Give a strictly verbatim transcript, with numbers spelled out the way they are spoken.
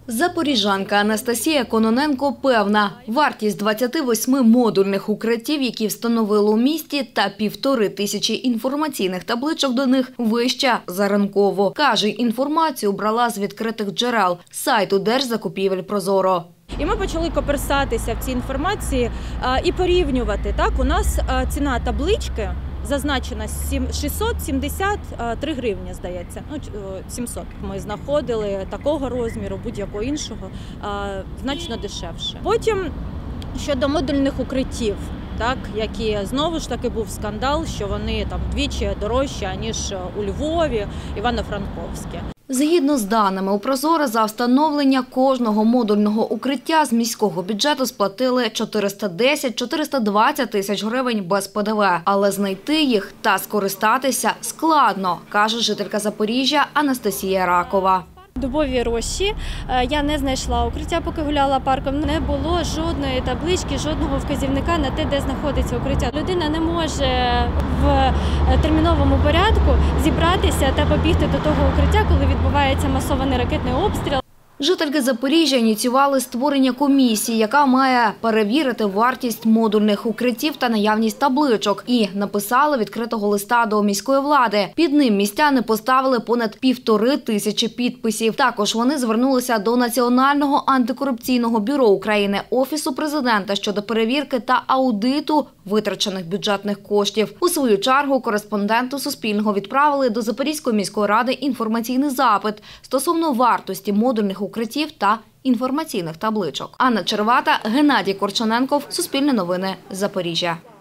Запоріжанка Анастасія Кононенко певна, вартість двадцяти восьми модульних укриттів, які встановили у місті, та півтори тисячі інформаційних табличок до них вища за ринкову. Каже, інформацію брала з відкритих джерел – сайту Держзакупівель «Прозоро». І ми почали коперсатися в цій інформації і порівнювати. Так, у нас ціна таблички зазначена шістсот сімдесят три гривні, здається, ну, сімсот. Ми знаходили такого розміру, будь-якого іншого, значно дешевше. Потім щодо модульних укриттів, так, які знову ж таки був скандал, що вони там вдвічі дорожчі, ніж у Львові, Івано-Франковське. Згідно з даними у «Прозоро», за встановлення кожного модульного укриття з міського бюджету сплатили чотириста десять - чотириста двадцять тисяч гривень без Пе Де Ве. Але знайти їх та скористатися складно, каже жителька Запоріжжя Анастасія Ракова. Дубові рощі. Я не знайшла укриття, поки гуляла парком. Не було жодної таблички, жодного вказівника на те, де знаходиться укриття. Людина не може в терміновому порядку зібратися та побігти до того укриття, коли відбувається масований ракетний обстріл. Жительки Запоріжжя ініціювали створення комісії, яка має перевірити вартість модульних укриттів та наявність табличок. І написали відкритого листа до міської влади. Під ним містяни поставили понад півтори тисячі підписів. Також вони звернулися до Національного антикорупційного бюро України, Офісу президента щодо перевірки та аудиту витрачених бюджетних коштів. У свою чергу кореспонденту Суспільного відправили до Запорізької міської ради інформаційний запит стосовно вартості модульних укриттів та інформаційних табличок. Анна Червата, Геннадій Корчененков, Суспільне новини, Запоріжжя.